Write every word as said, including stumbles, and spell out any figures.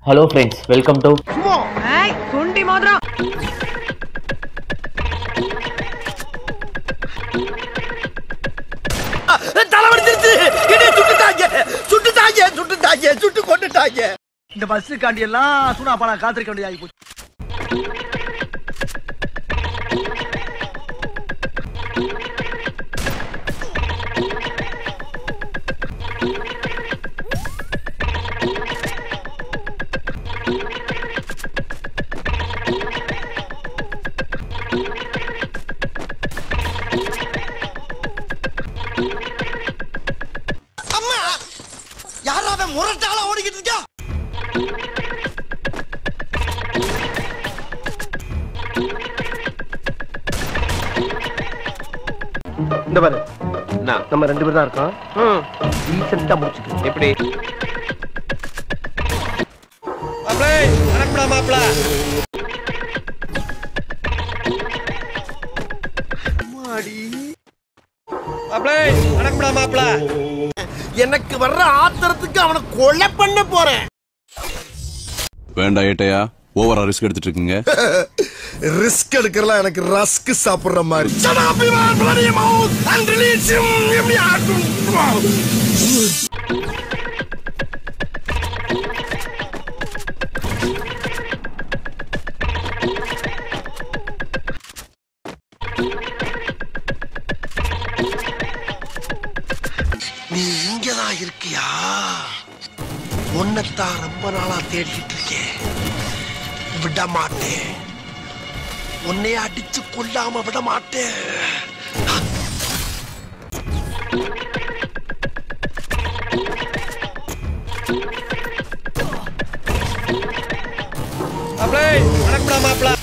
Hello friends, welcome to Hey, Sundi Madra. தலைவடிச்சிருச்சு. என்னைய சுட்டுட்டாங்க. சுட்டுட்டாங்க, சுட்டுட்டாங்க, சுட்டு கொன்னுட்டாங்க. இந்த பஸ் காண்டி எல்லாம் சூனா பாலா காத்திருக்க வேண்டியதாகி போச்சு. அம்மா, யாராவது முரட்டாளா ஓடிக்கிட்டு இருக்கா? இந்த பாரு, நம்ம ரெண்டு பேர் தான் இருக்கோம். ரீசெண்டா முடிச்சுட்டு எப்படி மாப்ள அடக்குடா மாப்ள மாடி மாப்ள அடக்குடா மாப்ள எனக்கு வர்ற ஆத்திரத்துக்கு அவனை கொலை பண்ண போறேன். வேண்டாம் ஏட்டையா, ஓவரா ரிஸ்க் எடுத்துட்டு இருக்கீங்க. ரிஸ்க் எடுக்கறலாம் எனக்கு ரஸ்க் சாப்பிடுற மாதிரி. Shut up, man, bloody mouth, and release him. Give me a நீ இங்கதான் இருக்கியா? உன்னைத்தான் ரொம்ப நாளா தேடிட்டு இருக்கேன். விட மாட்டேன். உன்னை அடிச்சு கொல்லாம விட மாட்டேன். மாப்ள அடக்குடா மாப்ள